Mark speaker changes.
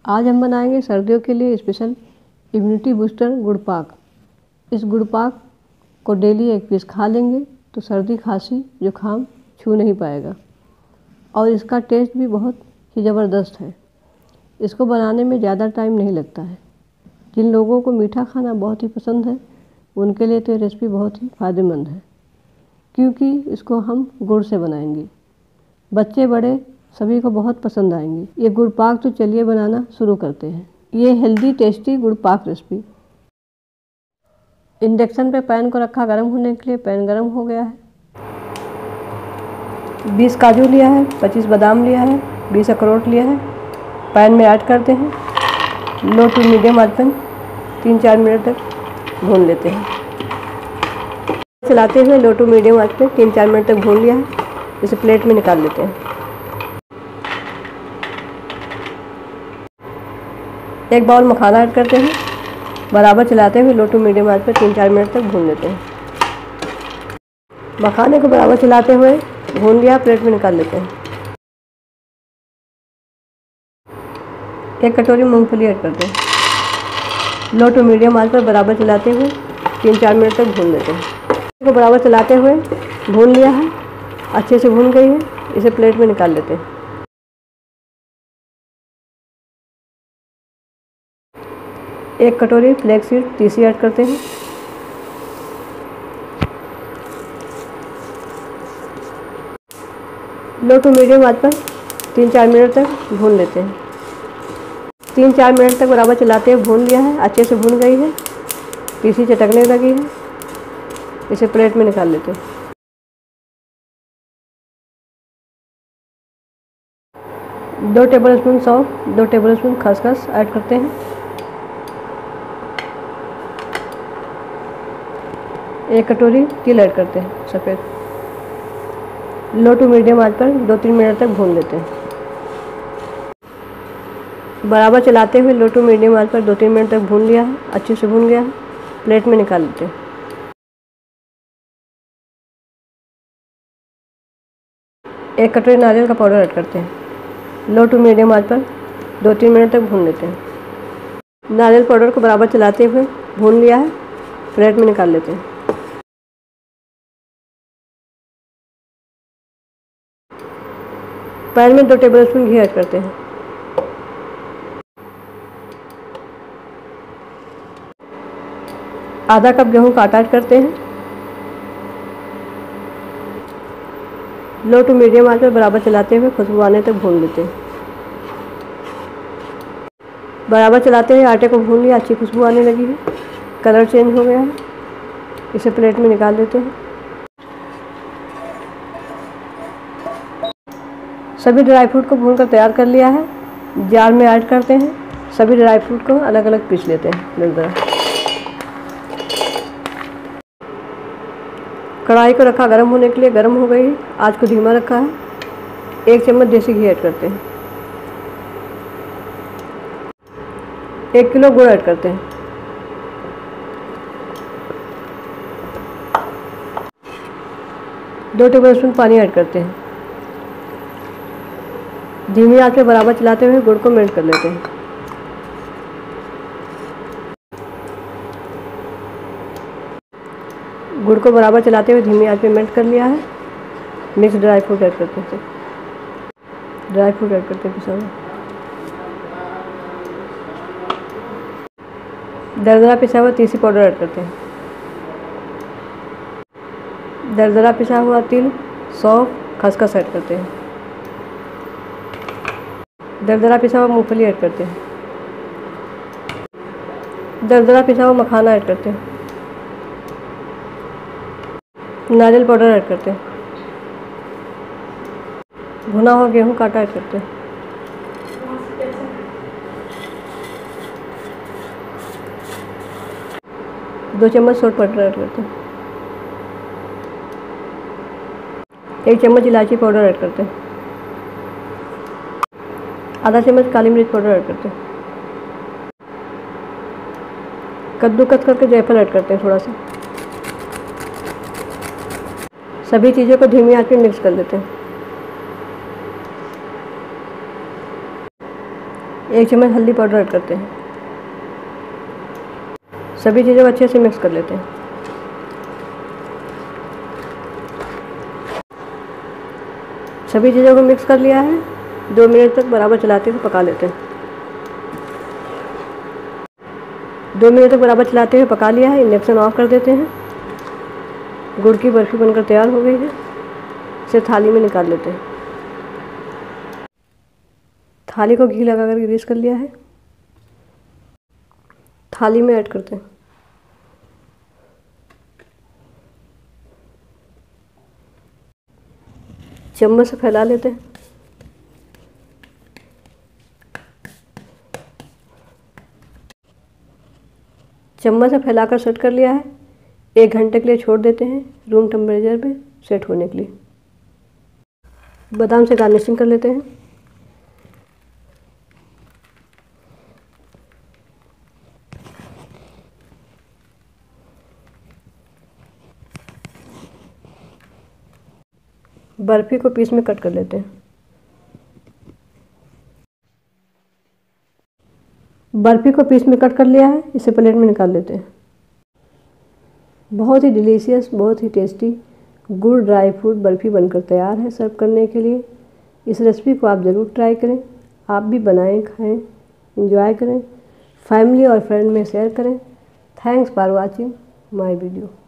Speaker 1: आज हम बनाएंगे सर्दियों के लिए स्पेशल इम्यूनिटी बूस्टर गुड़ पाक। इस गुड़ पाक को डेली एक पीस खा लेंगे तो सर्दी खांसी जुकाम छू नहीं पाएगा और इसका टेस्ट भी बहुत ही ज़बरदस्त है। इसको बनाने में ज़्यादा टाइम नहीं लगता है। जिन लोगों को मीठा खाना बहुत ही पसंद है उनके लिए तो ये रेसिपी बहुत ही फ़ायदेमंद है, क्योंकि इसको हम गुड़ से बनाएंगे। बच्चे बड़े सभी को बहुत पसंद आएंगे ये गुड़ पाक। तो चलिए बनाना शुरू करते हैं ये हेल्दी टेस्टी गुड़ पाक रेसिपी। इंडक्शन पे पैन को रखा गर्म होने के लिए। पैन गर्म हो गया है। 20 काजू लिया है, 25 बादाम लिया है, 20 अखरोट लिया है। पैन में ऐड करते हैं। लो टू मीडियम आंच पर 3-4 मिनट तक भून लेते हैं। चलाते हुए लो टू मीडियम आंच पर 3-4 मिनट तक भून लिया है। इसे प्लेट में निकाल लेते हैं। एक बाउल मखाना ऐड करते हैं। बराबर चलाते हुए लो टू मीडियम आंच पर 3-4 मिनट तक भून लेते हैं। मखाने को बराबर चलाते हुए भून लिया, प्लेट में निकाल लेते हैं। एक कटोरी मूंगफली ऐड करते हैं। लो टू मीडियम आंच पर बराबर चलाते हुए 3-4 मिनट तक भून लेते हैं। इसको बराबर चलाते हुए भून लिया है, अच्छे से भून गई है। इसे प्लेट में निकाल लेते हैं। एक कटोरी फ्लैक्स सीड तीसी ऐड करते हैं। लो टू मीडियम आंच पर 3-4 मिनट तक भून लेते हैं। 3-4 मिनट तक बराबर चलाते हुए भून लिया है, अच्छे से भून गई है। तीसी चटकने लगी है। इसे प्लेट में निकाल लेते हैं। 2 टेबलस्पून सौंफ, 2 टेबलस्पून खसखस ऐड करते हैं। एक कटोरी तिल ऐड करते हैं सफ़ेद। लो टू मीडियम आंच पर 2-3 मिनट तक भून लेते हैं। बराबर चलाते हुए लो टू मीडियम आंच पर 2-3 मिनट तक भून लिया है, अच्छे से भून गया है। प्लेट में निकाल लेते हैं। एक कटोरी नारियल का पाउडर ऐड करते हैं। लो टू मीडियम आंच पर 2-3 मिनट तक भून लेते हैं। नारियल पाउडर को बराबर चलाते हुए भून लिया है, प्लेट में निकाल लेते हैं। पैन में 2 टेबलस्पून घी ऐड करते हैं। आधा कप गेहूं का आटा ऐड करते हैं। लो टू मीडियम आंच पर बराबर चलाते हुए खुशबू आने तक भून लेते हैं। बराबर चलाते हुए आटे को भून लिया, अच्छी खुशबू आने लगी है, कलर चेंज हो गया है। इसे प्लेट में निकाल लेते हैं। सभी ड्राई फ्रूट को भूनकर तैयार कर लिया है। जार में ऐड करते हैं। सभी ड्राई फ्रूट को अलग अलग पीस लेते हैं दरदरा। कढ़ाई को रखा गर्म होने के लिए। गर्म हो गई, आंच को धीमा रखा है। 1 चम्मच देसी घी ऐड करते हैं। 1 किलो गुड़ ऐड करते हैं। दो टेबलस्पून पानी ऐड करते हैं। धीमी आंच पे बराबर चलाते हुए गुड़ को मेल्ट कर लेते हैं। गुड़ को बराबर चलाते हुए धीमी आंच पे मेल्ट कर लिया है। मिक्स ड्राई फ्रूट ऐड करते हैं। ड्राई फ्रूट ऐड करते हैं पिसा हुआ। दरदरा पिसा हुआ तीसी पाउडर ऐड करते हैं। दरदरा पिसा हुआ तिल, सौंफ, खसखस ऐड करते हैं। दरदरा पिसा हुआ मूंगफली ऐड करते हैं। दरदरा पिसा हुआ मखाना ऐड करते हैं। नारियल पाउडर ऐड करते हैं। भुना हुआ गेहूं का आटा ऐड करते हैं। दो चम्मच सोट बटर ऐड करते हैं। 1 चम्मच इलायची पाउडर ऐड करते हैं। आधा चम्मच काली मिर्च पाउडर ऐड करते हैं। कद्दूकस करके जायफल ऐड करते हैं थोड़ा सा। सभी चीज़ों को धीमी आंच पे मिक्स कर लेते हैं। 1 चम्मच हल्दी पाउडर ऐड करते हैं। सभी चीज़ों को अच्छे से मिक्स कर लेते हैं। सभी चीज़ों को मिक्स कर लिया है। 2 मिनट तक बराबर चलाते हुए पका लेते हैं। 2 मिनट तक बराबर चलाते हुए पका लिया है। इंडक्शन ऑफ कर देते हैं। गुड़ की बर्फ़ी बनकर तैयार हो गई है। इसे थाली में निकाल लेते हैं। थाली को घी लगाकर ग्रीस कर लिया है। थाली में ऐड करते हैं। चम्मच से फैला लेते हैं। चम्मच से फैलाकर सेट कर लिया है। 1 घंटे के लिए छोड़ देते हैं रूम टेम्परेचर पे सेट होने के लिए। बादाम से गार्निशिंग कर लेते हैं। बर्फ़ी को पीस में कट कर लेते हैं। बर्फ़ी को पीस में कट कर लिया है। इसे प्लेट में निकाल लेते हैं। बहुत ही डिलीशियस, बहुत ही टेस्टी गुड़ ड्राई फ्रूट बर्फ़ी बनकर तैयार है सर्व करने के लिए। इस रेसिपी को आप ज़रूर ट्राई करें। आप भी बनाएं, खाएं, एंजॉय करें, फैमिली और फ्रेंड में शेयर करें। Thanks for watching my video.